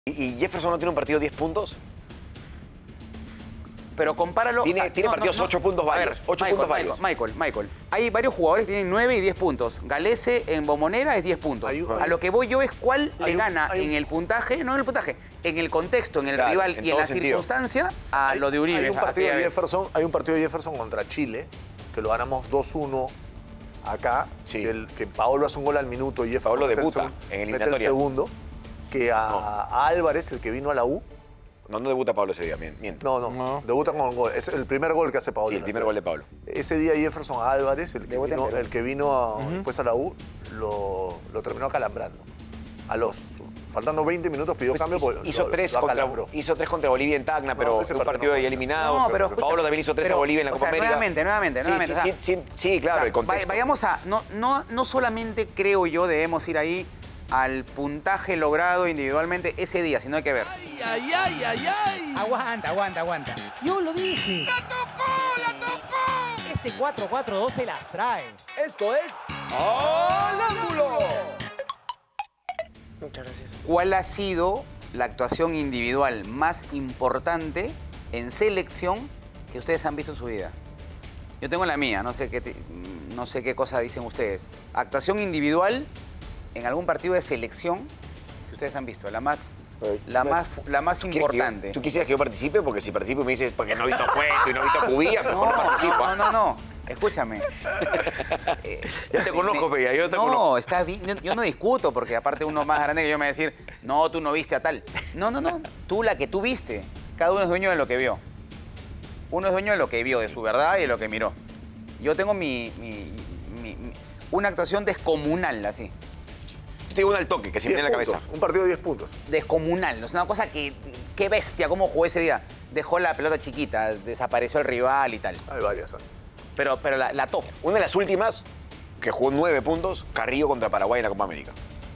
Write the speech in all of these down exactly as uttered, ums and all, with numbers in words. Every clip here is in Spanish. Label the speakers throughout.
Speaker 1: ¿Y, y Jefferson no tiene un partido de diez puntos?
Speaker 2: Pero compáralo...
Speaker 1: Tiene,
Speaker 2: o sea,
Speaker 1: tiene
Speaker 2: no,
Speaker 1: partidos
Speaker 2: no,
Speaker 1: ocho
Speaker 2: no.
Speaker 1: puntos
Speaker 2: A ver,
Speaker 1: varios. ocho
Speaker 2: Michael,
Speaker 1: puntos
Speaker 2: Michael,
Speaker 1: varios.
Speaker 2: Michael, Michael. Hay varios jugadores que tienen nueve y diez puntos. Galese en Bombonera es diez puntos.
Speaker 3: Hay,
Speaker 2: a lo que voy yo es cuál le
Speaker 3: un,
Speaker 2: gana
Speaker 3: hay,
Speaker 2: en el puntaje, no en el puntaje, en el contexto, en el
Speaker 1: claro,
Speaker 2: rival
Speaker 1: en
Speaker 2: y en
Speaker 1: todo
Speaker 2: la
Speaker 1: sentido.
Speaker 2: circunstancia a
Speaker 3: hay,
Speaker 2: lo de Uribe.
Speaker 3: Hay un, partido de
Speaker 2: vez.
Speaker 3: Jefferson, hay un partido de Jefferson contra Chile, que lo ganamos dos uno acá,
Speaker 1: Sí.
Speaker 3: que, el, que Paolo hace un gol al minuto y Jefferson
Speaker 1: Paolo
Speaker 3: mete el
Speaker 1: debuta
Speaker 3: segun-
Speaker 1: en
Speaker 3: mete el
Speaker 1: eliminatoria.
Speaker 3: segundo, que a,
Speaker 1: No.
Speaker 3: a Álvarez, el que vino a la U,
Speaker 1: No, no debuta Pablo ese día, mien- miento.
Speaker 3: no, no,
Speaker 4: No.
Speaker 3: debuta con gol. Es el primer gol que hace Paolo.
Speaker 1: Sí, el
Speaker 3: en la
Speaker 1: primer
Speaker 3: serie.
Speaker 1: gol de Pablo.
Speaker 3: Ese día Jefferson a Álvarez, el que
Speaker 2: Debuta en
Speaker 3: vino,
Speaker 2: Perú.
Speaker 3: el que vino a- después a la U, lo, lo terminó acalambrando. A los, faltando veinte minutos pidió
Speaker 1: Pues
Speaker 3: cambio.
Speaker 1: hizo,
Speaker 3: porque
Speaker 1: hizo
Speaker 3: lo-
Speaker 1: tres
Speaker 3: lo
Speaker 1: contra,
Speaker 3: acalambró.
Speaker 1: hizo tres contra Bolivia en Tacna, pero
Speaker 3: ese
Speaker 1: un
Speaker 3: partido
Speaker 1: partido
Speaker 3: no.
Speaker 1: ahí eliminado.
Speaker 2: No, pero
Speaker 1: Pablo
Speaker 2: escucha,
Speaker 1: también hizo tres
Speaker 2: pero,
Speaker 1: a Bolivia en la
Speaker 2: o
Speaker 1: Copa
Speaker 2: sea,
Speaker 1: América.
Speaker 2: Nuevamente, nuevamente,
Speaker 1: Sí,
Speaker 2: nuevamente.
Speaker 1: sí,
Speaker 2: o sea,
Speaker 1: sí, sí, sí, claro,
Speaker 2: o sea,
Speaker 1: el contexto.
Speaker 2: va- vayamos a... No, no, no solamente creo yo debemos ir ahí al puntaje logrado individualmente ese día, sino hay que ver.
Speaker 5: ¡Ay, ay, ay, ay, ay!
Speaker 6: Aguanta, aguanta, aguanta. Yo lo dije.
Speaker 5: ¡La tocó, la tocó!
Speaker 6: Este cuatro cuatro dos se las trae.
Speaker 5: Esto es... ¡Al ángulo!
Speaker 7: Muchas gracias.
Speaker 2: ¿Cuál ha sido la actuación individual más importante en selección que ustedes han visto en su vida? Yo tengo la mía, no sé qué, te- no sé qué cosa dicen ustedes. Actuación individual en algún partido de selección que ustedes han visto, la más, la más, la más
Speaker 1: ¿Quieres que yo-
Speaker 2: importante.
Speaker 1: ¿Tú quisieras que yo participe? Porque si participo y me dices, porque no he visto Cueto y no he visto Cubilla,
Speaker 2: No,
Speaker 1: mejor no participo.
Speaker 2: no, no, no, escúchame. Eh,
Speaker 1: Ya te conozco,
Speaker 2: me-
Speaker 1: Peña, yo te
Speaker 2: no,
Speaker 1: conozco.
Speaker 2: está bien. Yo, yo no discuto, porque aparte uno más grande que yo me va a decir, no, tú no viste a tal. No, no, no. Tú la que tú viste. Cada uno es dueño de lo que vio. Uno es dueño de lo que vio, de su verdad y de lo que miró. Yo tengo mi, mi- mi- mi- una actuación descomunal, así.
Speaker 1: Yo te digo un al toque, que se me viene en la
Speaker 3: diez
Speaker 1: cabeza.
Speaker 3: puntos, un partido de diez puntos.
Speaker 2: Descomunal. Es una cosa que, qué bestia, cómo jugó ese día. Dejó la pelota chiquita, desapareció el rival y tal.
Speaker 3: Hay varias. ¿eh?
Speaker 2: Pero, pero la, la top.
Speaker 1: Una de las últimas, que jugó nueve puntos, Carrillo contra Paraguay en la Copa América.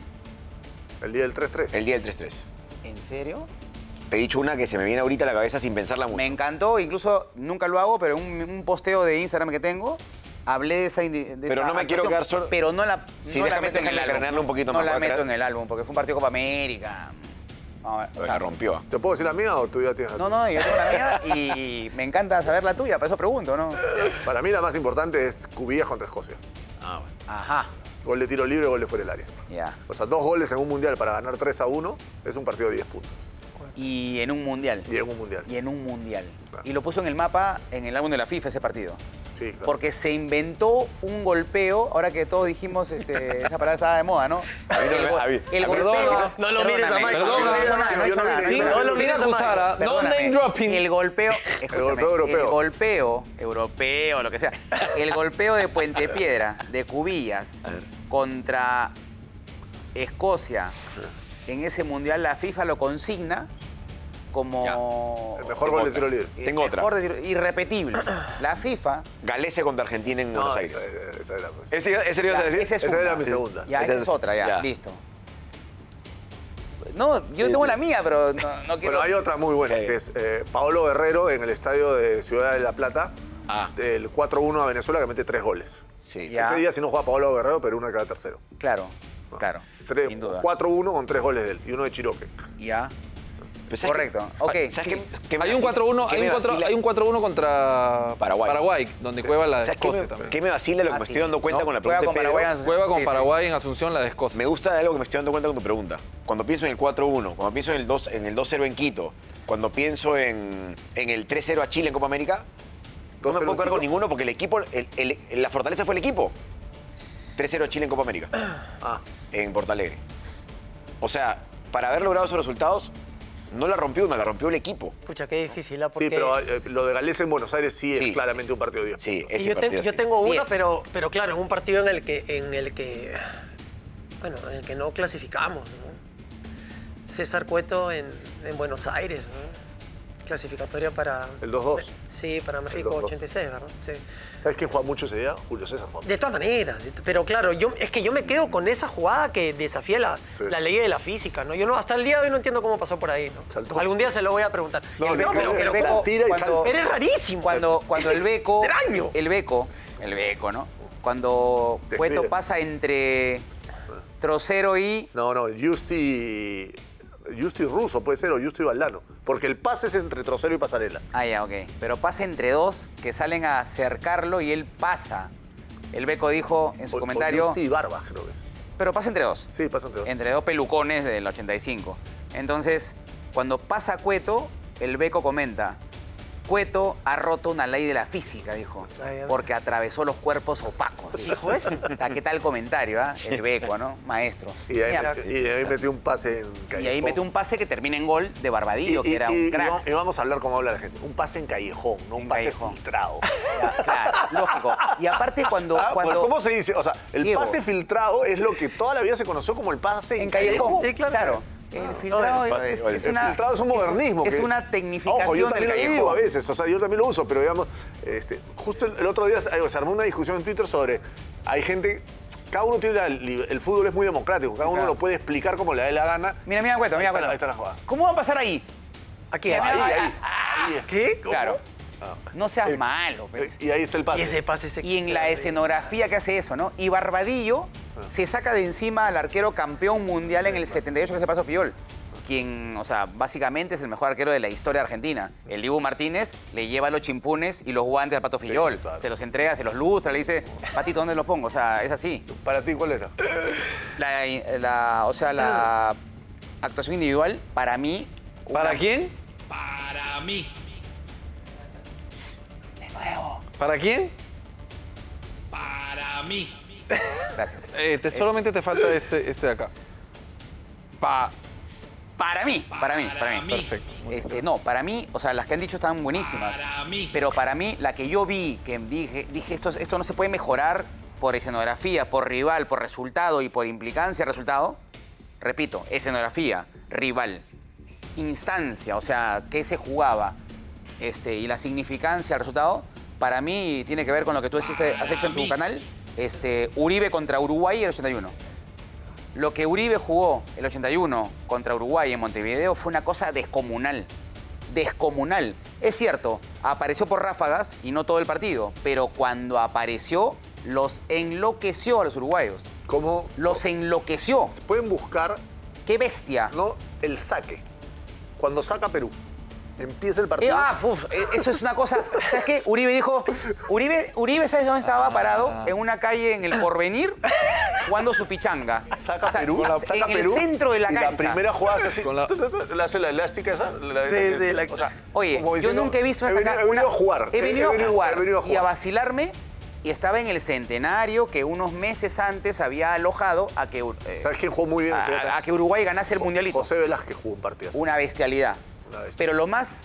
Speaker 3: El día del tres tres.
Speaker 1: El día del tres tres.
Speaker 2: ¿En serio?
Speaker 1: Te he dicho una que se me viene ahorita a la cabeza sin pensarla mucho.
Speaker 2: Me encantó, incluso nunca lo hago, pero un, un posteo de Instagram que tengo, hablé de esa indi- de
Speaker 1: Pero
Speaker 2: esa
Speaker 1: no me quiero
Speaker 2: actuación,
Speaker 1: quedar solo-
Speaker 2: Pero no la,
Speaker 1: Sí,
Speaker 2: no la
Speaker 1: déjame-
Speaker 2: meto en el
Speaker 1: déjame
Speaker 2: álbum.
Speaker 1: cranearla un poquito
Speaker 2: no
Speaker 1: más,
Speaker 2: la
Speaker 1: ¿puedo
Speaker 2: meto
Speaker 1: creer?
Speaker 2: en el álbum, porque fue un partido de Copa América. Vamos a ver, o
Speaker 1: La
Speaker 2: sea,
Speaker 1: rompió.
Speaker 3: ¿Te puedo decir la mía o tú ya tienes la
Speaker 2: no, no, yo tengo la mía y me encanta saber la tuya, por eso pregunto, ¿no?
Speaker 3: tuya? Para mí la más importante es Cubillas contra Escocia.
Speaker 1: Ah, bueno.
Speaker 2: Ajá,
Speaker 3: Gol de tiro libre, gol de fuera del área.
Speaker 2: ya.
Speaker 3: O sea, dos goles en un mundial para ganar tres a uno es un partido de diez puntos.
Speaker 2: Y en un mundial.
Speaker 3: Y en un mundial.
Speaker 2: Y en un mundial.
Speaker 3: Claro.
Speaker 2: Y lo puso en el mapa, en el álbum de la FIFA, ese partido.
Speaker 3: Sí, claro.
Speaker 2: Porque se inventó un golpeo, ahora que todos dijimos, este, esa palabra estaba de moda, ¿no?
Speaker 1: A mí no
Speaker 2: el,
Speaker 1: me-
Speaker 2: go-
Speaker 1: a mí-
Speaker 2: el
Speaker 1: a mí-
Speaker 2: golpeo...
Speaker 7: Perdón, no lo mires a
Speaker 2: Perdóname,
Speaker 7: Michael.
Speaker 2: No, no he hecho nada, no he
Speaker 3: Yo
Speaker 2: hecho
Speaker 3: no
Speaker 2: nada.
Speaker 3: mire,
Speaker 2: no he
Speaker 3: yo
Speaker 2: hecho
Speaker 3: no
Speaker 2: nada.
Speaker 3: lo
Speaker 4: Sin acusar, ¿ah? No
Speaker 2: Perdóname.
Speaker 4: name dropping.
Speaker 2: El golpeo... escúchame,
Speaker 3: golpeo europeo.
Speaker 2: El golpeo europeo, lo que sea. El golpeo de Puente Piedra, de Cubillas, contra Escocia, en ese mundial la FIFA lo consigna como...
Speaker 3: El mejor gol de tiro libre.
Speaker 2: el
Speaker 1: Tengo
Speaker 2: mejor
Speaker 1: otra.
Speaker 2: de tiro- irrepetible. La FIFA...
Speaker 1: Galese contra Argentina en Buenos
Speaker 3: No,
Speaker 1: Aires.
Speaker 3: esa, esa era, pues.
Speaker 1: ¿Ese, ese lo ibas a
Speaker 2: Ya,
Speaker 1: decir?
Speaker 2: esa es
Speaker 3: Esa
Speaker 2: una.
Speaker 3: era mi segunda.
Speaker 2: Ya,
Speaker 1: Esa
Speaker 2: esa
Speaker 1: es-
Speaker 2: es otra, ya,
Speaker 1: ya.
Speaker 2: listo. No, yo tengo la mía, pero no, no quiero...
Speaker 3: Bueno, hay otra muy buena,
Speaker 1: Sí.
Speaker 3: que es eh, Paolo Guerrero en el estadio de Ciudad de La Plata,
Speaker 1: Ah.
Speaker 3: del cuatro uno a Venezuela, que mete tres goles.
Speaker 1: Sí.
Speaker 2: Ya.
Speaker 3: Ese día, si no juega Paolo Guerrero, Perú no queda tercero.
Speaker 2: Claro, claro,
Speaker 3: Tres-
Speaker 2: sin duda.
Speaker 3: cuatro uno con tres goles de él y uno de Chiroque.
Speaker 2: Ya,
Speaker 1: Pero ¿sabes
Speaker 2: correcto.
Speaker 1: qué?
Speaker 2: Ok,
Speaker 1: ¿Sabes
Speaker 2: sí.
Speaker 1: qué- qué me
Speaker 4: Hay un
Speaker 1: vacila-
Speaker 4: cuatro uno,
Speaker 1: qué
Speaker 4: hay un
Speaker 1: me
Speaker 4: cuatro-
Speaker 1: vacila-
Speaker 4: hay un cuatro uno contra
Speaker 1: Paraguay.
Speaker 4: donde Cueva la de
Speaker 1: ¿Sabes qué
Speaker 4: Escocia
Speaker 1: me,
Speaker 4: también.
Speaker 1: qué me vacila lo que
Speaker 2: Ah,
Speaker 1: me
Speaker 2: sí.
Speaker 1: estoy dando cuenta
Speaker 4: No,
Speaker 1: con la
Speaker 2: juega
Speaker 1: pregunta
Speaker 2: con
Speaker 1: de Pedro?
Speaker 2: Paraguay en-
Speaker 4: Cueva con
Speaker 2: Sí, sí.
Speaker 4: Paraguay en Asunción la de Escocia.
Speaker 1: Me gusta algo que me estoy dando cuenta con tu pregunta. Cuando pienso en el cuatro uno, cuando pienso en el dos en el dos cero en Quito, cuando pienso en, en el tres cero a Chile en Copa América, no me
Speaker 3: dos cero
Speaker 1: puedo
Speaker 3: en
Speaker 1: quedar con
Speaker 3: Quito.
Speaker 1: ninguno porque el equipo, el- el- la fortaleza fue el equipo. tres cero a Chile en Copa América,
Speaker 3: Ah,
Speaker 1: en Porto Alegre. O sea, para haber logrado esos resultados, no la rompió uno, la rompió el equipo.
Speaker 7: Pucha, qué difícil, ¿ah? Porque
Speaker 3: sí, pero eh, lo de Galés en Buenos Aires sí,
Speaker 1: Sí.
Speaker 3: es claramente un partido de diez
Speaker 1: Sí,
Speaker 3: puntos.
Speaker 7: Sí,
Speaker 1: ese
Speaker 7: yo, te-
Speaker 1: partido
Speaker 7: yo
Speaker 1: sí.
Speaker 7: tengo una,
Speaker 2: Diez.
Speaker 7: pero, pero claro, en un partido en el que, en el que, bueno, en el que no clasificamos, ¿no? César Cueto en, en Buenos Aires, ¿no? Clasificatoria para...
Speaker 3: El dos dos.
Speaker 7: Sí, para México
Speaker 3: dos dos.
Speaker 7: ochenta y seis, ¿verdad? Sí.
Speaker 3: ¿Sabes quién juega mucho ese día? Julio César juega.
Speaker 7: De todas maneras, pero claro, yo, es que yo me quedo con esa jugada que desafía la,
Speaker 3: Sí.
Speaker 7: la ley de la física, ¿no? Yo no, hasta el día de hoy no entiendo cómo pasó por ahí, ¿no?
Speaker 3: Saltó.
Speaker 7: Algún día se lo voy a preguntar.
Speaker 3: No,
Speaker 7: El
Speaker 3: no,
Speaker 7: Beco-
Speaker 3: pero-
Speaker 7: pero-
Speaker 2: el
Speaker 7: pero-
Speaker 2: Beco,
Speaker 3: tira y
Speaker 2: cuando,
Speaker 3: salta.
Speaker 7: Pero es rarísimo.
Speaker 2: cuando, cuando el Beco,
Speaker 7: extraño.
Speaker 2: el Beco, el Beco, ¿no? Cuando
Speaker 3: Te
Speaker 2: Cueto
Speaker 3: espera.
Speaker 2: pasa entre Trocero y...
Speaker 3: No, no, Justi Justi Russo puede ser, o Justi Valdano. Porque el pase es entre Trocero y Pasarela.
Speaker 2: Ah, ya, ok. Pero pasa entre dos que salen a acercarlo y él pasa. El Beco dijo en su
Speaker 3: O-
Speaker 2: comentario...
Speaker 3: O Justi y Barbas, creo que es.
Speaker 2: Pero pasa entre dos.
Speaker 3: Sí, pasa entre dos.
Speaker 2: Entre dos pelucones del ochenta y cinco. Entonces, cuando pasa Cueto, el Beco comenta, Cueto ha roto una ley de la física, dijo,
Speaker 7: Ay, ay.
Speaker 2: porque atravesó los cuerpos opacos.
Speaker 7: ¿Dijo eso?
Speaker 2: Ta, ¿Qué tal comentario, ah? El Beco, ¿no? Maestro.
Speaker 3: Y ahí,
Speaker 2: Mira,
Speaker 3: y de ahí metió un pase en Callejón.
Speaker 2: y ahí mete un pase que termina en gol de Barbadillo, que era un crack.
Speaker 3: y vamos a hablar cómo habla la gente. Un pase en Callejón, no un
Speaker 2: En
Speaker 3: pase
Speaker 2: Callejón.
Speaker 3: filtrado.
Speaker 2: Ya, claro, lógico. Y aparte cuando...
Speaker 3: Ah, pues,
Speaker 2: cuando
Speaker 3: ¿cómo se dice? O sea, el
Speaker 2: Diego.
Speaker 3: pase filtrado es lo que toda la vida se conoció como el pase en,
Speaker 2: en Callejón.
Speaker 7: Sí, claro.
Speaker 2: El filtrado
Speaker 1: el pase,
Speaker 2: es,
Speaker 1: el
Speaker 2: es
Speaker 3: El
Speaker 2: una...
Speaker 3: filtrado es un modernismo.
Speaker 2: Es,
Speaker 3: que-
Speaker 2: una tecnificación
Speaker 3: Ojo, yo
Speaker 2: del
Speaker 3: también lo digo
Speaker 2: Callejón.
Speaker 3: a veces, o sea, yo también lo uso, pero digamos, este, justo el, el otro día eh, se armó una discusión en Twitter sobre, hay gente, cada uno tiene, la- el fútbol es muy democrático, cada uno
Speaker 2: Claro.
Speaker 3: lo puede explicar como le dé la gana.
Speaker 2: Mira, mira, Cueto, mira,
Speaker 3: Ahí está la-
Speaker 2: Cueto.
Speaker 3: ahí está la jugada.
Speaker 2: ¿Cómo va a pasar ahí?
Speaker 7: Aquí,
Speaker 2: Mira,
Speaker 3: Ahí,
Speaker 2: mira,
Speaker 3: ahí,
Speaker 2: ah,
Speaker 3: ahí.
Speaker 7: ¿Qué? ¿Cómo?
Speaker 2: Claro. No seas
Speaker 3: Eh,
Speaker 2: malo. pero-
Speaker 3: Y ahí está el pase.
Speaker 7: Y ese pase se
Speaker 2: Y en la escenografía que hace eso, ¿no? Y Barbadillo se saca de encima al arquero campeón mundial en el setenta y ocho que se pasó Fillol. Quien, o sea, básicamente es el mejor arquero de la historia argentina. El Dibu Martínez le lleva los chimpunes y los guantes al Pato Fillol.
Speaker 3: Sí, claro.
Speaker 2: Se los entrega, se los lustra, le dice, Patito, ¿dónde los pongo? O sea, es así.
Speaker 3: Para ti, ¿cuál era?
Speaker 2: La, la- o sea, la actuación individual, para mí...
Speaker 4: ¿Para
Speaker 2: una-
Speaker 4: quién?
Speaker 5: Para mí.
Speaker 2: De nuevo.
Speaker 4: ¿Para quién?
Speaker 5: Para mí.
Speaker 2: Gracias.
Speaker 4: Eh, te- solamente te falta este, este de acá. Pa.
Speaker 2: Para mí, para mí, para mí.
Speaker 4: Perfecto.
Speaker 2: Este, no, para mí, o sea, las que han dicho estaban buenísimas.
Speaker 5: Para mí.
Speaker 2: Pero para mí, la que yo vi, que dije, dije esto, esto no se puede mejorar por escenografía, por rival, por resultado y por implicancia resultado. Repito, escenografía, rival, instancia, o sea, qué se jugaba este, y la significancia del resultado, para mí tiene que ver con lo que tú hiciste, has hecho en tu canal, este, Uribe contra Uruguay el ochenta y uno. Lo que Uribe jugó el ochenta y uno contra Uruguay en Montevideo fue una cosa descomunal. Descomunal. Es cierto, apareció por ráfagas y no todo el partido, pero cuando apareció, los enloqueció a los uruguayos.
Speaker 3: ¿Cómo
Speaker 2: Los enloqueció.
Speaker 3: pueden buscar,
Speaker 2: ¡Qué bestia!
Speaker 3: no, el saque? Cuando saca Perú, empieza el
Speaker 2: Eh,
Speaker 3: partido.
Speaker 2: ah, uf, eh, eso es una cosa. ¿Sabes qué? Uribe dijo. Uribe, Uribe ¿sabes dónde estaba parado? En una calle en el Porvenir, jugando su pichanga.
Speaker 3: Saca
Speaker 2: O sea,
Speaker 3: Perú,
Speaker 2: en
Speaker 3: saca
Speaker 2: el
Speaker 3: Perú,
Speaker 2: centro de la
Speaker 3: y
Speaker 2: cancha.
Speaker 3: la primera jugada hace así,
Speaker 4: Con la-
Speaker 3: tu, tu, tu, le hace la elástica esa. la-
Speaker 7: Sí, sí, la-
Speaker 3: o sea,
Speaker 2: Oye,
Speaker 3: como
Speaker 2: yo
Speaker 3: diciendo,
Speaker 2: nunca he visto
Speaker 3: he
Speaker 2: esta
Speaker 3: venido,
Speaker 2: ca-
Speaker 3: he venido
Speaker 2: una-
Speaker 3: a jugar.
Speaker 2: He venido, a, jugar
Speaker 3: he venido a
Speaker 2: y a
Speaker 3: jugar.
Speaker 2: vacilarme. Y estaba en el centenario que unos meses antes había alojado a que, eh,
Speaker 3: ¿Sabes quién jugó muy bien?
Speaker 2: a, a que Uruguay ganase el mundialito.
Speaker 3: José Velázquez jugó un partido.
Speaker 2: Una bestialidad.
Speaker 3: Una bestia.
Speaker 2: Pero lo más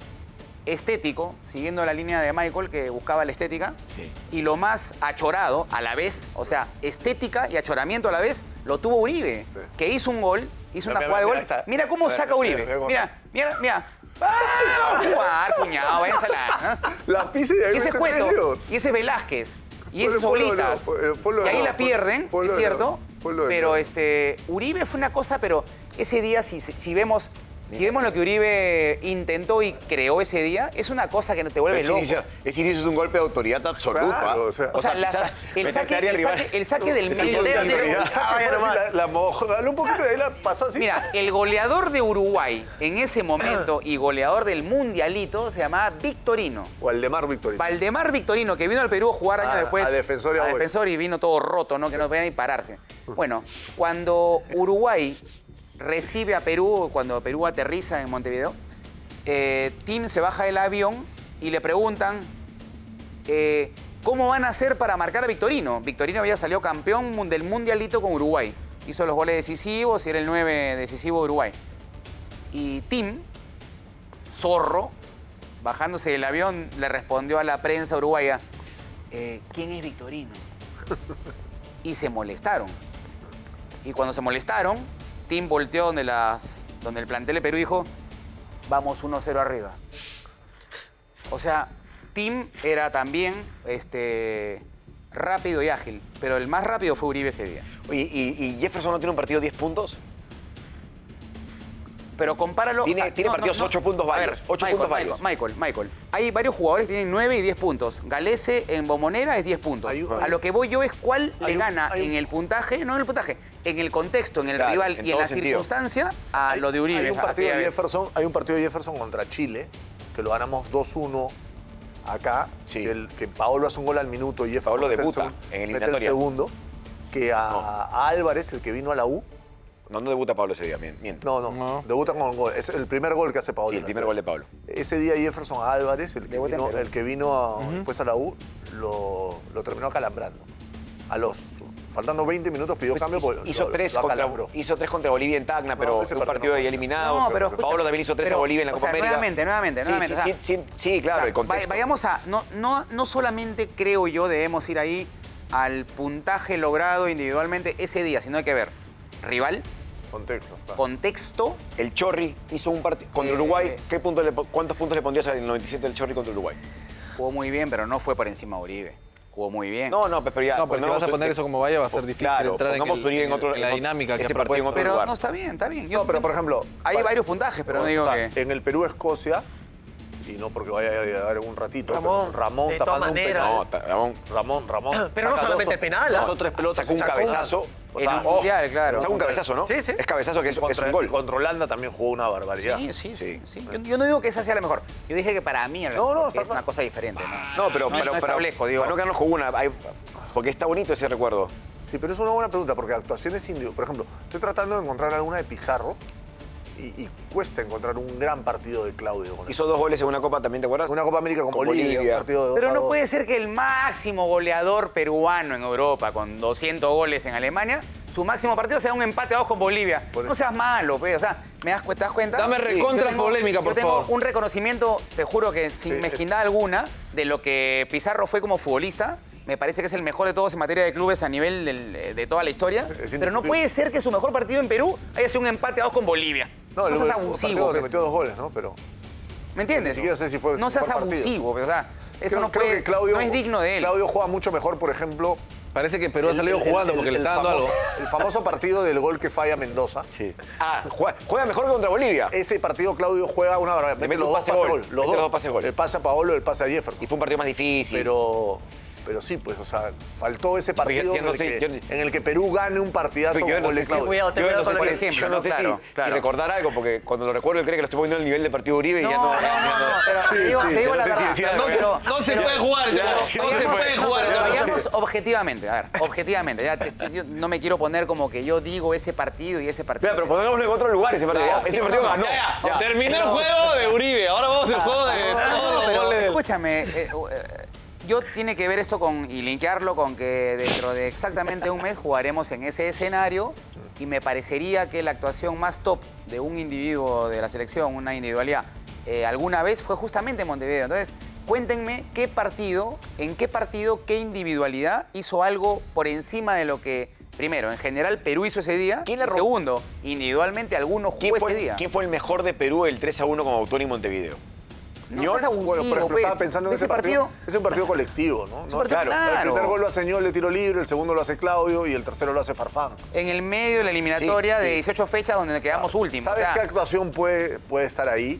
Speaker 2: estético, siguiendo la línea de Michael, que buscaba la estética,
Speaker 1: Sí.
Speaker 2: y lo más achorado a la vez, o sea, estética y achoramiento a la vez, lo tuvo Uribe,
Speaker 3: Sí.
Speaker 2: que hizo un gol, hizo
Speaker 3: Mira,
Speaker 2: una
Speaker 3: mira,
Speaker 2: jugada de
Speaker 3: mira,
Speaker 2: gol.
Speaker 3: ahí está.
Speaker 2: Mira cómo
Speaker 3: Mira,
Speaker 2: saca
Speaker 3: mira,
Speaker 2: Uribe.
Speaker 3: mira cómo-
Speaker 2: Mira, mira, mira. ¡Ah! A jugar, cuñado, váyanse a la... ¿no?
Speaker 3: La pisa y ahí
Speaker 2: Y ese
Speaker 3: mete
Speaker 2: Cueto,
Speaker 3: medio.
Speaker 2: y ese Velázquez, y
Speaker 3: Ponlo,
Speaker 2: ese
Speaker 3: ponlo de
Speaker 2: Solitas.
Speaker 3: nuevo, eh, ponlo de
Speaker 2: Y ahí
Speaker 3: nuevo,
Speaker 2: la pierden,
Speaker 3: ponlo- ponlo
Speaker 2: es
Speaker 3: de
Speaker 2: cierto.
Speaker 3: nuevo, ponlo de
Speaker 2: Pero
Speaker 3: nuevo.
Speaker 2: este, Uribe fue una cosa, pero ese día, si, si vemos... Si vemos lo que Uribe intentó y creó ese día, es una cosa que no te vuelve
Speaker 1: Ese
Speaker 2: loco.
Speaker 1: inicio, ese inicio es un golpe de autoridad absoluta.
Speaker 3: Claro, o sea-
Speaker 2: O sea, la-
Speaker 1: pisar-
Speaker 2: el,
Speaker 1: meterte
Speaker 2: saque,
Speaker 1: área
Speaker 2: el,
Speaker 1: rival.
Speaker 2: saque, el saque del
Speaker 3: Ese
Speaker 2: medio
Speaker 3: gol de
Speaker 2: de
Speaker 3: autoridad,
Speaker 2: Uribe.
Speaker 3: el saque fue así, la, la mojó, dale un poquito de ahí la pasó así.
Speaker 2: Mira, el goleador de Uruguay en ese momento y goleador del Mundialito se llamaba Victorino.
Speaker 3: O Aldemar Victorino.
Speaker 2: Valdemar Victorino, que vino al Perú a jugar años
Speaker 3: A-
Speaker 2: después.
Speaker 3: a Defensor y a
Speaker 2: a
Speaker 3: Boys.
Speaker 2: Defensor y vino todo roto, ¿no? Que no podía ni pararse. Bueno, cuando Uruguay recibe a Perú, cuando Perú aterriza en Montevideo, eh, Tim se baja del avión y le preguntan eh, cómo van a hacer para marcar a Victorino. Victorino había salido campeón mun- del Mundialito con Uruguay. Hizo los goles decisivos y era el nueve decisivo de Uruguay. Y Tim, zorro, bajándose del avión, le respondió a la prensa uruguaya, eh, ¿quién es Victorino? Y se molestaron. Y cuando se molestaron, Tim volteó donde, las, donde el plantel de Perú y dijo, vamos uno cero arriba. O sea, Tim era también este, rápido y ágil, pero el más rápido fue Uribe ese día.
Speaker 1: Oye, ¿y, y Jefferson no tiene un partido de diez puntos?
Speaker 2: pero compáralo.
Speaker 1: Tiene- tiene partidos ocho puntos
Speaker 2: A ver,
Speaker 1: varios, ocho
Speaker 2: Michael,
Speaker 1: puntos varios.
Speaker 2: Michael, Michael, Michael. Hay varios jugadores que tienen nueve y diez puntos. Galese en Bombonera es diez puntos.
Speaker 3: Hay un-
Speaker 2: A lo que voy yo es cuál
Speaker 3: hay
Speaker 2: le
Speaker 3: un-
Speaker 2: gana
Speaker 3: hay un-
Speaker 2: en el puntaje, no en el puntaje, en el contexto, en el
Speaker 1: Claro,
Speaker 2: rival
Speaker 1: en
Speaker 2: y en
Speaker 1: todo
Speaker 2: la
Speaker 1: sentido.
Speaker 2: circunstancia a lo de Uribe.
Speaker 3: Hay un partido de
Speaker 2: aquella vez.
Speaker 3: Jefferson, hay un partido de Jefferson contra Chile, que lo ganamos dos uno acá,
Speaker 1: Sí.
Speaker 3: que, el, que Paolo hace un gol al minuto y Jefferson
Speaker 1: Paolo
Speaker 3: mete el
Speaker 1: debuta
Speaker 3: segun-
Speaker 1: en
Speaker 3: mete el
Speaker 1: eliminatoria.
Speaker 3: segundo, que a, a Álvarez, el que vino a la U,
Speaker 1: No, no debuta Pablo ese día, mien- miento.
Speaker 3: no, no,
Speaker 4: No.
Speaker 3: debuta con el gol. Es el primer gol que hace Paolo.
Speaker 1: Sí, el
Speaker 3: en la
Speaker 1: primer
Speaker 3: serie.
Speaker 1: gol de Pablo.
Speaker 3: Ese día Jefferson a Álvarez, el que
Speaker 2: Debuta en
Speaker 3: vino,
Speaker 2: Perú.
Speaker 3: el que vino a- después a la U, lo, lo terminó acalambrando. A los, faltando veinte minutos pidió
Speaker 1: Pues
Speaker 3: cambio.
Speaker 1: hizo,
Speaker 3: porque
Speaker 1: hizo
Speaker 3: lo-
Speaker 1: tres
Speaker 3: lo
Speaker 1: contra,
Speaker 3: acalambró.
Speaker 1: hizo tres contra Bolivia en Tacna, pero
Speaker 3: ese
Speaker 1: un
Speaker 3: partido
Speaker 1: partido
Speaker 3: no.
Speaker 1: ahí eliminado.
Speaker 2: No, pero
Speaker 1: Pablo
Speaker 2: escucha,
Speaker 1: también hizo tres
Speaker 2: pero,
Speaker 1: a Bolivia en la
Speaker 2: o
Speaker 1: Copa
Speaker 2: sea,
Speaker 1: América.
Speaker 2: nuevamente, nuevamente,
Speaker 1: Sí,
Speaker 2: nuevamente,
Speaker 1: Sí,
Speaker 2: o sea,
Speaker 1: sí, sí, sí, claro,
Speaker 2: O sea,
Speaker 1: el contexto.
Speaker 2: va- Vayamos a. No, no, no solamente creo yo debemos ir ahí al puntaje logrado individualmente ese día, sino hay que ver rival,
Speaker 3: Contexto. claro.
Speaker 2: contexto.
Speaker 1: El Chorri hizo un partido contra
Speaker 2: Eh,
Speaker 1: Uruguay. ¿Qué punto le po- ¿Cuántos puntos le pondrías al noventa y siete del Chorri contra Uruguay?
Speaker 2: Jugó muy bien, pero no fue por encima de Uribe. Jugó muy bien.
Speaker 1: No, no, pero ya.
Speaker 4: No, pero si
Speaker 1: pongamos-
Speaker 4: vas a poner eso como vaya, va a ser difícil
Speaker 1: Claro,
Speaker 4: entrar en,
Speaker 1: pongamos
Speaker 4: el-
Speaker 1: Uribe en
Speaker 4: en
Speaker 1: otro-
Speaker 4: en la
Speaker 1: en
Speaker 4: dinámica que
Speaker 1: ese
Speaker 4: ha
Speaker 1: partido en
Speaker 4: propuesto.
Speaker 1: otro
Speaker 2: pero
Speaker 1: lugar.
Speaker 2: no, está bien, está bien. Yo-
Speaker 3: No, pero por ejemplo.
Speaker 2: Hay
Speaker 3: para-
Speaker 2: varios puntajes, pero no
Speaker 3: o
Speaker 2: digo
Speaker 3: sea,
Speaker 2: que.
Speaker 3: En el Perú-Escocia, y no porque vaya a llegar en un ratito,
Speaker 7: Ramón,
Speaker 3: pero Ramón
Speaker 7: de
Speaker 3: tapando
Speaker 7: todas
Speaker 3: un
Speaker 7: maneras.
Speaker 3: penal.
Speaker 1: No, ta- Ramón.
Speaker 3: Ramón, Ramón.
Speaker 7: Pero no
Speaker 3: saca
Speaker 7: solamente
Speaker 3: dos o-
Speaker 7: el penal, ¿ah?
Speaker 3: dos o tres pelotas.
Speaker 1: Sacó un
Speaker 3: sacó
Speaker 1: cabezazo.
Speaker 3: O
Speaker 2: En
Speaker 3: sea,
Speaker 2: el Mundial, claro.
Speaker 1: Sacó un cabezazo, ¿no?
Speaker 7: Sí, sí.
Speaker 1: Es cabezazo que es, es
Speaker 3: contra,
Speaker 1: un gol.
Speaker 3: contra Holanda también jugó una barbaridad.
Speaker 2: Sí, sí, sí. sí. Yo, yo no digo que esa sea la mejor. Yo dije que para mí era la
Speaker 3: No, no,
Speaker 2: mejor,
Speaker 3: está
Speaker 2: que es
Speaker 3: claro.
Speaker 2: una cosa diferente. No,
Speaker 1: No, pero,
Speaker 2: no,
Speaker 1: pero,
Speaker 2: no
Speaker 1: pero-
Speaker 2: establezco, digo.
Speaker 1: para no quedarnos con una, hay- porque está bonito ese recuerdo.
Speaker 3: Sí, pero es una buena pregunta, porque actuaciones individuales. Por ejemplo, estoy tratando de encontrar alguna de Pizarro y, y cuesta encontrar un gran partido de Claudio. con él.
Speaker 1: Hizo dos goles en una copa, ¿también te acuerdas?
Speaker 3: Una Copa América con,
Speaker 1: Con
Speaker 3: Bolivia,
Speaker 1: Bolivia.
Speaker 3: un partido de dos
Speaker 2: Pero
Speaker 3: a
Speaker 2: no
Speaker 3: dos.
Speaker 2: puede ser que el máximo goleador peruano en Europa, con doscientos goles en Alemania, su máximo partido sea un empate a dos con Bolivia.
Speaker 3: Por
Speaker 2: No
Speaker 3: eso.
Speaker 2: seas malo, pe. O sea, ¿me das, cu- te das cuenta?
Speaker 4: Dame
Speaker 2: Sí.
Speaker 4: recontra
Speaker 2: Yo tengo-
Speaker 4: polémica, por
Speaker 2: Yo tengo
Speaker 4: favor.
Speaker 2: un reconocimiento, te juro que sin
Speaker 3: Sí,
Speaker 2: mezquindad alguna, de lo que Pizarro fue como futbolista. Me parece que es el mejor de todos en materia de clubes a nivel del- de toda la historia. Pero no
Speaker 3: indiscutible.
Speaker 2: puede ser que su mejor partido en Perú haya sido un empate a dos con Bolivia. No,
Speaker 3: el-
Speaker 2: seas
Speaker 3: el
Speaker 2: abusivo,
Speaker 3: partido le
Speaker 2: pues.
Speaker 3: metió dos goles, ¿no? Pero
Speaker 2: ¿Me entiendes?
Speaker 3: Ni siquiera sé si fue
Speaker 2: no
Speaker 3: su
Speaker 2: seas
Speaker 3: mejor partido.
Speaker 2: abusivo, pues, o sea, eso
Speaker 3: creo-
Speaker 2: no
Speaker 3: creo
Speaker 2: puede,
Speaker 3: que Claudio,
Speaker 2: no es digno de él.
Speaker 3: Claudio juega mucho mejor, por ejemplo.
Speaker 4: Parece que Perú ha salido
Speaker 3: el-
Speaker 4: jugando
Speaker 3: el-
Speaker 4: porque le
Speaker 3: el
Speaker 4: está dando
Speaker 3: famoso-
Speaker 4: algo.
Speaker 3: El famoso partido del gol que falla Mendoza.
Speaker 1: Sí. Ah, juega, juega mejor que contra Bolivia.
Speaker 3: Ese partido Claudio juega una barbaridad.
Speaker 1: Le
Speaker 3: Mete
Speaker 1: mete
Speaker 3: los
Speaker 1: un
Speaker 3: dos
Speaker 1: pase
Speaker 3: pases
Speaker 1: gol.
Speaker 3: gol.
Speaker 1: Mete los dos pases gol.
Speaker 3: El pase a Paolo y el pase a Jefferson.
Speaker 1: Y fue un partido más difícil.
Speaker 3: Pero, pero sí, pues, o sea, faltó ese
Speaker 1: Porque
Speaker 3: partido
Speaker 1: yo no
Speaker 3: en,
Speaker 1: sé,
Speaker 3: el
Speaker 1: yo-
Speaker 3: que, en el que Perú gane un partidazo
Speaker 1: Yo
Speaker 3: con
Speaker 1: no
Speaker 3: gol
Speaker 1: sé
Speaker 3: de
Speaker 1: si-
Speaker 3: Claudio.
Speaker 7: cuidado, te
Speaker 1: yo
Speaker 7: voy a
Speaker 1: no sé
Speaker 7: con
Speaker 2: por
Speaker 1: si-
Speaker 2: ejemplo,
Speaker 1: yo no
Speaker 2: ¿no?
Speaker 1: sé si-
Speaker 2: Claro,
Speaker 1: si
Speaker 2: claro.
Speaker 1: recordar algo, porque cuando lo recuerdo creo que lo estoy poniendo al nivel de partido Uribe y
Speaker 2: No,
Speaker 1: ya
Speaker 2: no,
Speaker 1: no.
Speaker 2: no,
Speaker 1: ya
Speaker 2: no,
Speaker 1: no.
Speaker 2: pero te digo, te digo la
Speaker 1: no sé si
Speaker 2: verdad.
Speaker 1: decir
Speaker 2: No,
Speaker 1: algo.
Speaker 2: pero-
Speaker 4: No se
Speaker 2: pero-
Speaker 4: puede jugar, ya. No se
Speaker 2: Vayamos-
Speaker 4: puede jugar.
Speaker 2: pero
Speaker 4: ya.
Speaker 2: vayamos objetivamente, a ver, objetivamente. Ya, te- te- yo no me quiero poner como que yo digo ese partido y ese partido.
Speaker 1: Mira, pero pongámoslo en otro lugar ese partido.
Speaker 2: Claro,
Speaker 1: ese
Speaker 2: sí,
Speaker 1: partido
Speaker 2: no,
Speaker 1: ganó.
Speaker 4: Ya, ya.
Speaker 1: Ya.
Speaker 4: Terminó el juego de Uribe. Ahora vamos al juego de
Speaker 2: No,
Speaker 4: todos
Speaker 2: no,
Speaker 4: los
Speaker 2: pero
Speaker 4: goles. del-
Speaker 2: escúchame, eh, eh, yo tiene que ver esto con, y linkearlo con que dentro de exactamente un mes jugaremos en ese escenario y me parecería que la actuación más top de un individuo de la selección, una individualidad, eh, alguna vez fue justamente en Montevideo. Entonces, cuéntenme qué partido, en qué partido, qué individualidad hizo algo por encima de lo que, primero, en general Perú hizo ese día,
Speaker 1: ¿Quién le
Speaker 2: y
Speaker 1: ro-
Speaker 2: segundo, individualmente alguno
Speaker 1: ¿Quién
Speaker 2: jugó
Speaker 1: fue,
Speaker 2: ese día.
Speaker 1: ¿Quién fue el mejor de Perú el tres a uno con Autor y Montevideo?
Speaker 2: No
Speaker 1: Ñol,
Speaker 2: seas abusivo,
Speaker 3: Bueno, por ejemplo,
Speaker 2: pe.
Speaker 3: estaba pensando en ese partido. Es un partido colectivo, ¿no?
Speaker 2: Es un
Speaker 3: No,
Speaker 2: partido,
Speaker 3: El
Speaker 2: claro.
Speaker 3: primer gol lo hace Ñol de tiro libre, el segundo lo hace Claudio y el tercero lo hace Farfán.
Speaker 2: En el medio de la eliminatoria
Speaker 1: Sí, sí.
Speaker 2: de dieciocho fechas donde quedamos últimos.
Speaker 3: ¿Sabes
Speaker 2: o sea,
Speaker 3: qué actuación puede, puede estar ahí?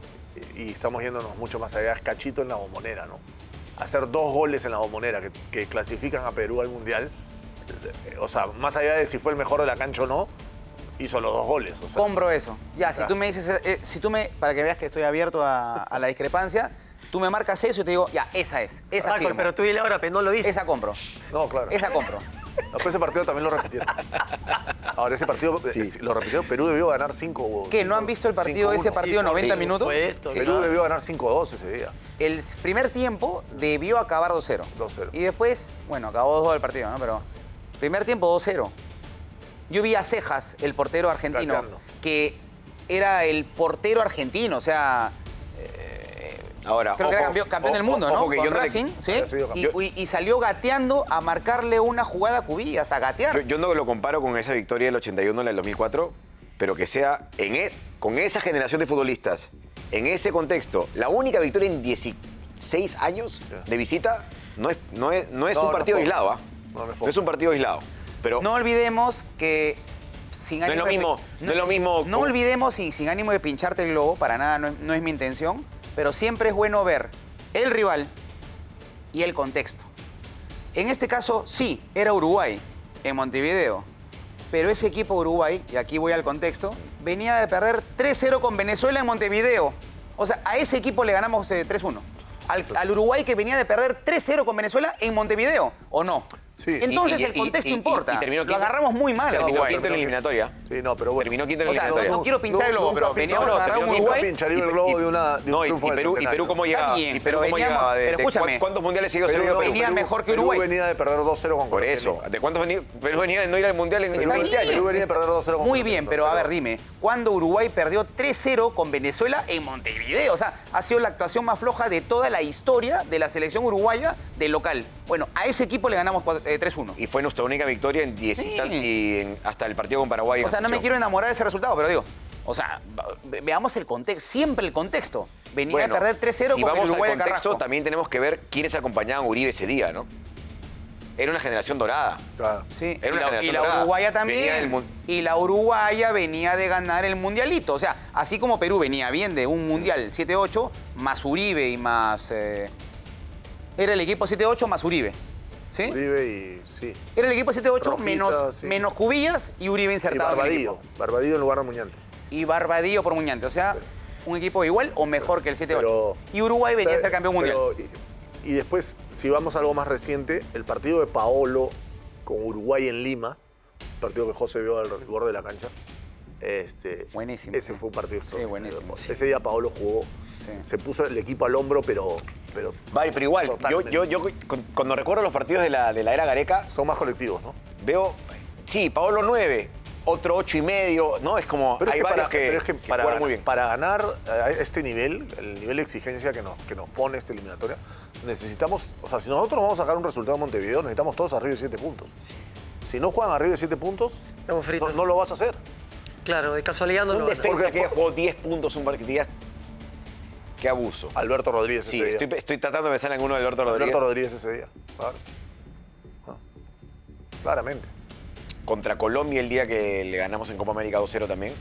Speaker 3: Y estamos yéndonos mucho más allá. Es Cachito en la Bombonera, ¿no? Hacer dos goles en la Bombonera que, que clasifican a Perú al Mundial. eh, O sea, más allá de si fue el mejor de la cancha o no, hizo los dos goles. O sea,
Speaker 2: compro eso. Ya, si
Speaker 3: sea.
Speaker 2: tú me dices, eh, eh, si tú me, para que veas que estoy abierto a, a la discrepancia, tú me marcas eso y te digo, ya, esa es, esa
Speaker 7: Michael,
Speaker 2: firmo.
Speaker 7: pero tú dile ahora, pero no lo viste.
Speaker 2: Esa compro,
Speaker 3: No, claro.
Speaker 2: esa compro.
Speaker 3: Después ese partido también lo repitieron. Ahora, ese partido eh, lo repitió. Perú debió ganar cinco.
Speaker 2: ¿Qué, no han visto el partido, ese partido
Speaker 7: Sí,
Speaker 2: noventa
Speaker 7: por
Speaker 2: minutos?
Speaker 7: supuesto,
Speaker 3: Perú
Speaker 7: claro.
Speaker 3: debió ganar cinco dos ese día.
Speaker 2: El primer tiempo debió acabar dos cero.
Speaker 3: dos cero.
Speaker 2: Y después, bueno, acabó dos dos el partido, ¿no? Pero primer tiempo dos cero. Yo vi a Cejas, el portero argentino,
Speaker 3: Craqueando.
Speaker 2: que era el portero argentino, o sea,
Speaker 1: Ahora,
Speaker 2: creo que era
Speaker 1: ojo,
Speaker 2: campeón, campeón del
Speaker 1: ojo,
Speaker 2: mundo,
Speaker 1: ojo
Speaker 2: ¿no?
Speaker 1: que
Speaker 2: Con
Speaker 1: yo no le-
Speaker 2: Racing, ¿sí?
Speaker 3: Había sido
Speaker 2: Y,
Speaker 3: campeón.
Speaker 2: y- y salió gateando a marcarle una jugada a Cubillas, a gatear.
Speaker 1: Yo, yo no lo comparo con esa victoria del ochenta y uno, la del dos mil cuatro, pero que sea en es, con esa generación de futbolistas, en ese contexto, la única victoria en dieciséis años de visita no es, no es, no es
Speaker 3: No,
Speaker 1: un
Speaker 3: no
Speaker 1: partido
Speaker 3: es poco.
Speaker 1: aislado, ¿ah?
Speaker 3: No, no es
Speaker 1: No,
Speaker 3: poco.
Speaker 1: es un partido aislado. Pero
Speaker 2: No olvidemos que sin
Speaker 1: No es
Speaker 2: ánimo
Speaker 1: lo
Speaker 2: de-
Speaker 1: mismo, no es lo mismo
Speaker 2: No
Speaker 1: con-
Speaker 2: olvidemos, sin, sin ánimo de pincharte el globo, para nada, no es, no es mi intención, pero siempre es bueno ver el rival y el contexto. En este caso, sí, era Uruguay, en Montevideo. Pero ese equipo Uruguay, y aquí voy al contexto, venía de perder tres cero con Venezuela en Montevideo. O sea, a ese equipo le ganamos eh, tres uno. Al, al Uruguay que venía de perder tres cero con Venezuela en Montevideo, ¿o no?
Speaker 3: Sí.
Speaker 2: Entonces
Speaker 1: Y- y-
Speaker 2: el contexto
Speaker 1: y- y-
Speaker 2: importa.
Speaker 1: y terminó
Speaker 2: Lo
Speaker 1: quinto-
Speaker 2: agarramos muy mal a
Speaker 1: Terminó
Speaker 2: Uruguay.
Speaker 1: quinto en la eliminatoria.
Speaker 3: Sí, no, pero bueno.
Speaker 1: Terminó quinto en la
Speaker 2: O sea, no,
Speaker 1: eliminatoria.
Speaker 2: no quiero pinchar el globo,
Speaker 3: nunca
Speaker 2: pero
Speaker 3: pinchó-
Speaker 2: veníamos
Speaker 3: no,
Speaker 2: a agarrar un
Speaker 3: nunca
Speaker 2: Uruguay.
Speaker 3: pincharía el globo de, una, de un
Speaker 1: No, y,
Speaker 3: triunfo
Speaker 1: y
Speaker 3: del
Speaker 1: Perú, y
Speaker 3: centenario.
Speaker 1: Perú cómo llegaba.
Speaker 2: bien,
Speaker 1: y Perú
Speaker 2: pero
Speaker 1: cómo
Speaker 2: veníamos-
Speaker 1: llegaba. De,
Speaker 2: pero
Speaker 1: de
Speaker 2: escúchame.
Speaker 1: cu- ¿Cuántos mundiales seguidos se
Speaker 3: Perú
Speaker 1: dio
Speaker 3: no-
Speaker 1: Perú?
Speaker 2: venía
Speaker 3: Perú-
Speaker 2: mejor que
Speaker 3: Perú
Speaker 2: Uruguay.
Speaker 3: venía de perder dos cero con
Speaker 1: Por
Speaker 3: Colombia.
Speaker 1: eso. ¿De cuántos venía? Perú venía de no ir al mundial en, en
Speaker 2: Está
Speaker 1: veinte
Speaker 2: bien,
Speaker 1: años.
Speaker 3: Perú venía de perder dos cero con
Speaker 2: Muy
Speaker 3: Colombia,
Speaker 2: bien, pero a
Speaker 3: pero-
Speaker 2: ver, dime, ¿cuándo Uruguay perdió tres cero con Venezuela en Montevideo? O sea, ha sido la actuación más floja de toda la historia de la selección uruguaya de local. Bueno, a ese equipo le ganamos cuatro- eh, tres uno.
Speaker 1: Y fue nuestra única victoria en diez y
Speaker 2: Sí.
Speaker 1: tal- y en- hasta el partido con Paraguay. en
Speaker 2: O sea, no me
Speaker 1: Asunción.
Speaker 2: quiero enamorar de ese resultado, pero digo, o sea, ve- veamos el contexto, siempre el contexto. Venía
Speaker 1: Bueno,
Speaker 2: a perder tres cero
Speaker 1: si
Speaker 2: con el
Speaker 1: vamos
Speaker 2: Uruguay
Speaker 1: al
Speaker 2: de
Speaker 1: contexto,
Speaker 2: Carrasco.
Speaker 1: también tenemos que ver quiénes acompañaban a Uribe ese día, ¿no? Era una generación dorada.
Speaker 3: Claro.
Speaker 2: Sí,
Speaker 1: Era
Speaker 2: y
Speaker 1: una
Speaker 2: la,
Speaker 1: generación
Speaker 2: y la
Speaker 1: dorada.
Speaker 2: uruguaya
Speaker 1: Venía
Speaker 2: también.
Speaker 1: del mun-
Speaker 2: Y la uruguaya venía de ganar el mundialito. O sea, así como Perú venía bien de un mundial siete ocho, más Uribe y más... eh, era el equipo siete ocho más Uribe. ¿Sí?
Speaker 3: Uribe y sí.
Speaker 2: Era el equipo siete ocho
Speaker 3: Rojita,
Speaker 2: menos,
Speaker 3: sí.
Speaker 2: menos Cubillas y Uribe
Speaker 3: Y
Speaker 2: insertado en el
Speaker 3: Barbadillo.
Speaker 2: equipo.
Speaker 3: Barbadillo en lugar de Muñante.
Speaker 2: Y Barbadillo por Muñante. O sea, un equipo igual o mejor que el siete ocho.
Speaker 3: Pero-
Speaker 2: Y Uruguay venía
Speaker 3: O sea,
Speaker 2: a ser campeón mundial.
Speaker 3: pero- y, y después, si vamos a algo más reciente, el partido de Paolo con Uruguay en Lima, partido que José vio al borde de la cancha. Este,
Speaker 2: Buenísimo,
Speaker 3: Ese
Speaker 2: sí.
Speaker 3: fue un partido
Speaker 2: Sí,
Speaker 3: extraordinario.
Speaker 2: buenísimo, sí.
Speaker 3: Ese día Paolo jugó,
Speaker 2: Sí.
Speaker 3: se puso el equipo al hombro, pero, pero
Speaker 1: Vale, pero igual, yo,
Speaker 3: Totalmente.
Speaker 1: yo, yo cu- cuando recuerdo los partidos de la, de la era Gareca,
Speaker 3: son más colectivos, ¿no?
Speaker 1: veo, sí, Paolo nueve, otro ocho y medio, ¿no? Es como,
Speaker 3: Pero es
Speaker 1: hay
Speaker 3: que,
Speaker 1: varios
Speaker 3: para,
Speaker 1: que,
Speaker 3: pero es que
Speaker 1: que
Speaker 3: para,
Speaker 1: juegan muy bien.
Speaker 3: para ganar a este nivel, el nivel de exigencia que nos, que nos pone esta eliminatoria, necesitamos, o sea, si nosotros vamos a sacar un resultado en Montevideo, necesitamos todos arriba de siete puntos. Si no juegan arriba de siete puntos,
Speaker 7: Estamos
Speaker 3: no,
Speaker 7: fritos.
Speaker 3: no lo vas a hacer.
Speaker 7: Claro, de casualidad no
Speaker 1: Un
Speaker 7: lo van a-
Speaker 1: defensa
Speaker 3: Porque-
Speaker 1: que haya jugado diez puntos un partido, que digas, qué abuso.
Speaker 3: Alberto Rodríguez
Speaker 1: Sí,
Speaker 3: ese
Speaker 1: estoy,
Speaker 3: día.
Speaker 1: estoy tratando de pensar en alguno de Alberto Rodríguez.
Speaker 3: Alberto Rodríguez ese día, claro. Ah, claramente,
Speaker 1: Contra Colombia el día que le ganamos en Copa América dos cero también.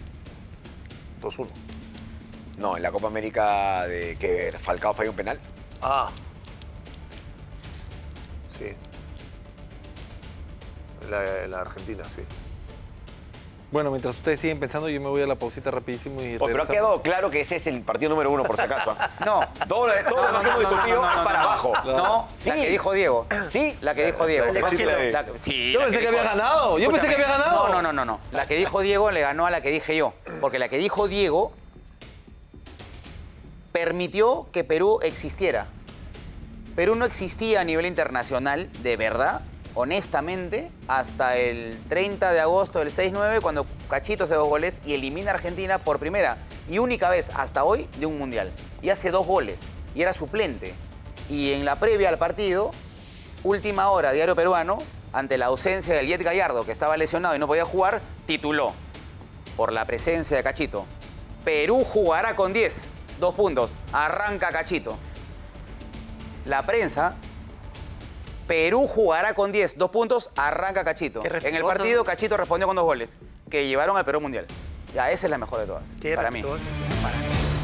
Speaker 3: dos uno.
Speaker 1: No, en la Copa América de que Falcao falló un penal.
Speaker 3: Ah. Sí. En la, en la Argentina, sí.
Speaker 4: Bueno, mientras ustedes siguen pensando, yo me voy a la pausita rapidísimo y
Speaker 1: Oh, pero ha
Speaker 4: regresamos.
Speaker 1: quedado claro que ese es el partido número uno, por si acaso. ¿ah?
Speaker 2: No.
Speaker 1: Todo, lo- todo lo que hemos discutido
Speaker 2: no, no,
Speaker 1: para
Speaker 2: no.
Speaker 1: abajo.
Speaker 2: No,
Speaker 1: Sí.
Speaker 2: la que dijo Diego.
Speaker 1: Sí.
Speaker 2: La que dijo Diego.
Speaker 1: La- la-
Speaker 2: Cachito,
Speaker 1: la-
Speaker 2: la- sí,
Speaker 4: Yo
Speaker 2: la
Speaker 4: pensé que
Speaker 2: dijo-
Speaker 4: había ganado. Yo pensé que había ganado.
Speaker 2: No, no, no, no, no. La que dijo Diego le ganó a la que dije yo. Porque la que dijo Diego permitió que Perú existiera. Perú no existía a nivel internacional, de verdad, honestamente, hasta el treinta de agosto del seis nueve, cuando Cachito hace dos goles y elimina a Argentina por primera y única vez hasta hoy de un mundial. Y hace dos goles. Y era suplente. Y en la previa al partido, última hora, Diario Peruano, ante la ausencia del Jet Gallardo, que estaba lesionado y no podía jugar, tituló, por la presencia de Cachito, Perú jugará con diez. Dos puntos. Arranca Cachito. La prensa, Perú jugará con diez. Dos puntos, arranca Cachito.
Speaker 7: Qué
Speaker 2: En el
Speaker 7: respetuoso.
Speaker 2: partido, Cachito respondió con dos goles, que llevaron al Perú Mundial. Ya, esa es la mejor de todas.
Speaker 7: Qué
Speaker 2: para mí.
Speaker 7: respetuoso.
Speaker 2: Para mí.